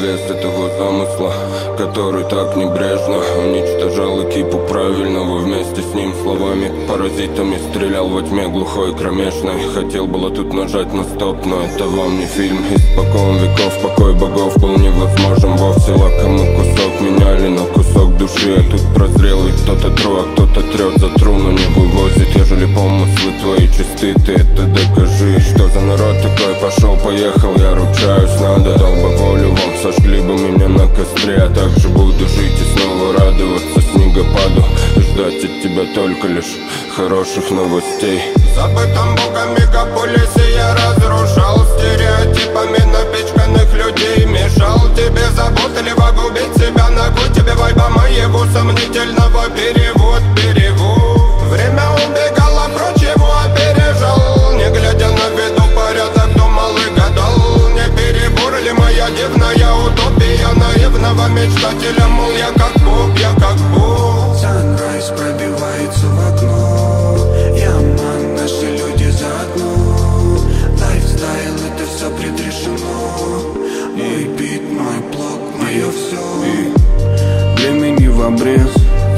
вес этого замысла, который так небрежно уничтожал экипу правильного вместе с ним словами. Паразитами стрелял во тьме глухой кромешной. Хотел было тут нажать на стоп, но это вам не фильм. Испокон веков покой богов был невозможен вовсе. Лакомый кусок меняли на кусок души, а тут прозрел, ведь кто-то тру, а кто-то трет за тру, но не вывозит. Ежели помыслы твои чисты, ты это докажи. Что за народ такой? Пошел, поехал, я ручаюсь, надо. Дал бы волю вам, сожгли бы меня на костре. А также буду жить и снова радоваться снегопаду и ждать от тебя только лишь хороших новостей. В забытом богом мегаполисе я разрушал стереотипами напичканных людей. Мешал тебе заботливо погубить себя. На кой тебе вайба моего сомнительного перевод. Время убегало прочь, его опережал. Не глядя на виду порядок, думал и гадал. Не перебор ли моя дивная утопия наивного мечтателя? Мол, я как Бог, я как Бог. Sunrise пробивается в окно. Яман, наши люди заодно. Лайфстайл, это все предрешено. Мой бит, мой блог, мое все. Времени в обрез.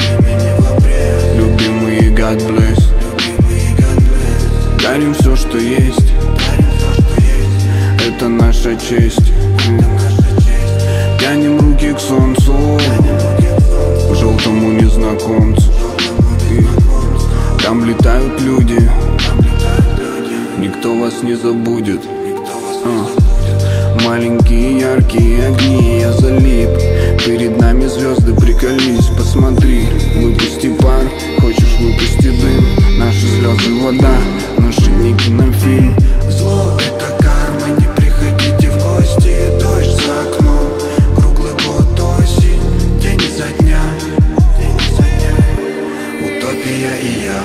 Любимые God bless. Дарим все, что есть. Это наша честь. Тянем руки к солнцу, к желтому незнакомцу. Там летают люди, никто вас не забудет. Маленькие яркие огни, я залип. Перед нами звезды, приколись, посмотри. Выпусти пар, хочешь выпусти дым. Наши слезы вода, наши не кинофильм. Зло это карма, не приходите в гости. Дождь за окном, круглый год осень. День изо дня, утопия и я.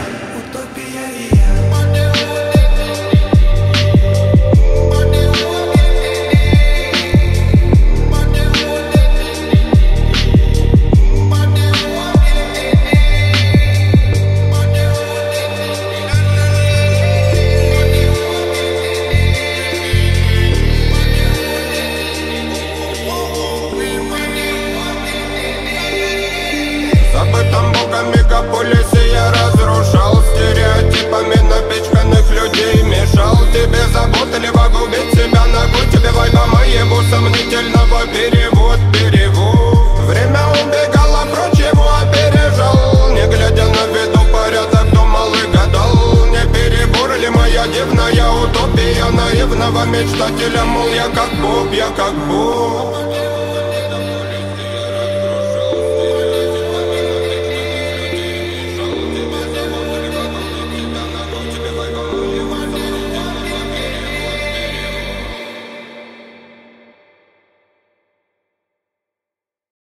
В забытом богом мегаполисе я разрушал стереотипами напичканных людей. Мешал тебе заботливо губить себя. На кой тебе вайба моего сомнительного перевод. Время убегало прочь, его опережал. Не глядя на виду порядок, думал и гадал. Не перебор ли моя дивная утопия наивного мечтателя? Мол, я как Бог, я как Бог.